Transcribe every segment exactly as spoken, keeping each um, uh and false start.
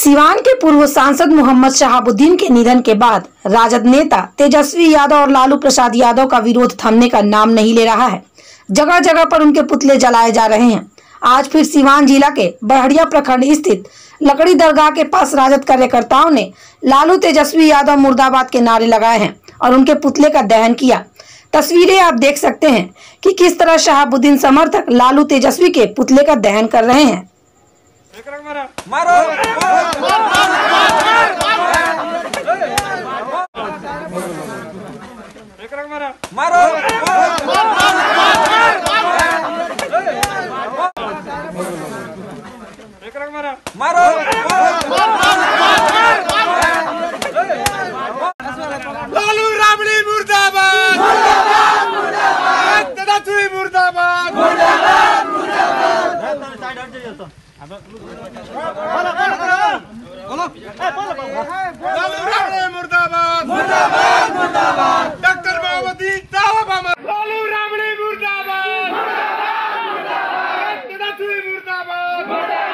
सिवान के पूर्व सांसद मोहम्मद शहाबुद्दीन के निधन के बाद राजद नेता तेजस्वी यादव और लालू प्रसाद यादव का विरोध थमने का नाम नहीं ले रहा है। जगह जगह पर उनके पुतले जलाए जा रहे हैं। आज फिर सिवान जिला के बहड़िया प्रखंड स्थित लकड़ी दरगाह के पास राजद कार्यकर्ताओं ने लालू तेजस्वी यादव मुर्दाबाद के नारे लगाए हैं और उनके पुतले का दहन किया। तस्वीरें आप देख सकते हैं कि किस तरह शहाबुद्दीन समर्थक लालू तेजस्वी के पुतले का दहन कर रहे हैं। मारो मारो मारो लालू राबड़ी मुर्दाबाद तेजस्वी मुर्दाबाद मुर्दाबाद मुर्दाबाद मुर्दाबाद मुर्दाबाद डॉक्टर मायावती लालू राबड़ी मुर्दाबाद तेजस्वी मुर्दाबाद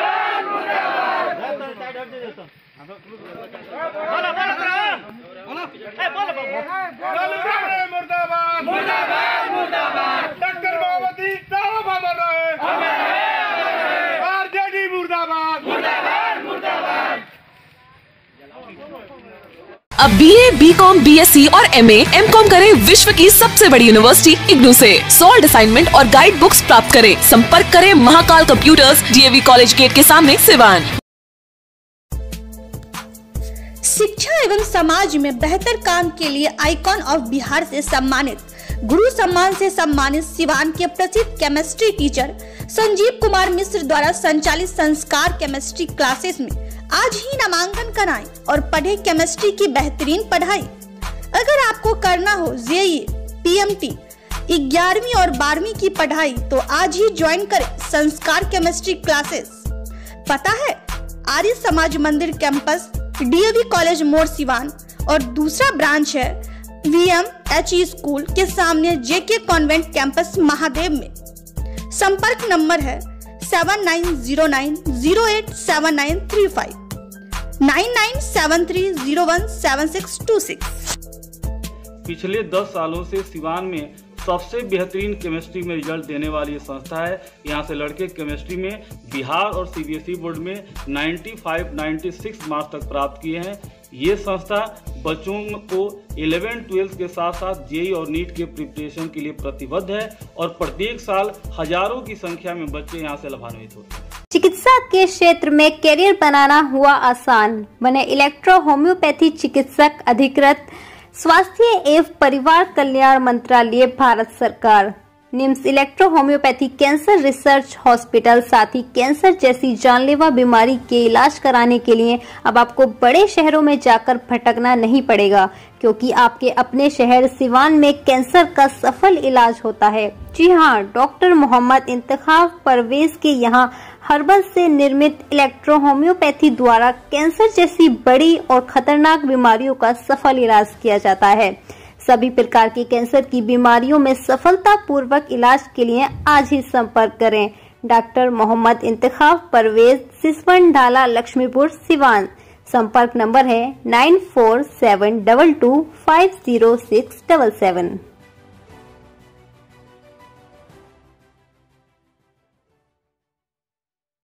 मुर्दाबाद मुर्दाबाद मुर्दाबाद डॉक्टर मायावती आरजेडी मुर्दाबाद मुर्दाबाद मुर्दाबाद। अब B A, B com, B S C और एम ए, एम कॉम करें विश्व की सबसे बड़ी यूनिवर्सिटी इग्नू से। सॉल्ड असाइनमेंट और गाइड बुक्स प्राप्त करें। संपर्क करें Mahakal computers, D A V college gate के सामने, सिवान। शिक्षा एवं समाज में बेहतर काम के लिए आइकॉन ऑफ बिहार से सम्मानित, गुरु सम्मान से सम्मानित सिवान के प्रसिद्ध केमिस्ट्री टीचर संजीव कुमार मिश्र द्वारा संचालित संस्कार केमिस्ट्री क्लासेस में आज ही नामांकन कराएं और पढ़े केमिस्ट्री की बेहतरीन पढ़ाई। अगर आपको करना हो J E, P M T, ग्यारहवीं और बारहवीं की पढ़ाई तो आज ही ज्वाइन करें संस्कार केमिस्ट्री क्लासेस। पता है Arya Samaj Mandir campus, D A V college मोड़ सिवान और दूसरा ब्रांच है V M H E school के सामने जे के कॉन्वेंट कैंपस महादेव में। संपर्क नंबर है seven nine zero nine zero eight seven nine three five nine nine seven three zero one seven six two six. पिछले दस सालों से सिवान में सबसे बेहतरीन केमिस्ट्री में रिजल्ट देने वाली ये संस्था है। यहाँ से लड़के केमिस्ट्री में बिहार और C B S E board में पचानवे, छियानवे मार्क्स तक प्राप्त किए हैं। ये संस्था बच्चों को ग्यारहवीं बारहवीं के साथ साथ जे ई और नीट के प्रिपरेशन के लिए प्रतिबद्ध है और प्रत्येक साल हजारों की संख्या में बच्चे यहाँ से लाभान्वित होते हैं। चिकित्सा के क्षेत्र में करियर बनाना हुआ आसान, बने इलेक्ट्रो होम्योपैथी चिकित्सक अधिकृत, स्वास्थ्य एवं परिवार कल्याण मंत्रालय, भारत सरकार। NIMS electro homoeopathy cancer research hospital, साथ ही कैंसर जैसी जानलेवा बीमारी के इलाज कराने के लिए अब आपको बड़े शहरों में जाकर भटकना नहीं पड़ेगा, क्योंकि आपके अपने शहर सिवान में कैंसर का सफल इलाज होता है। जी हाँ, डॉक्टर मोहम्मद इंतखाब परवेज के यहाँ हर्बल से निर्मित इलेक्ट्रो होम्योपैथी द्वारा कैंसर जैसी बड़ी और खतरनाक बीमारियों का सफल इलाज किया जाता है। सभी प्रकार की कैंसर की बीमारियों में सफलता पूर्वक इलाज के लिए आज ही संपर्क करें। डॉक्टर मोहम्मद इंतखाब परवेज, सिसवन ढाला, लक्ष्मीपुर, सिवान। संपर्क नंबर है nine four seven double two five zero six double seven.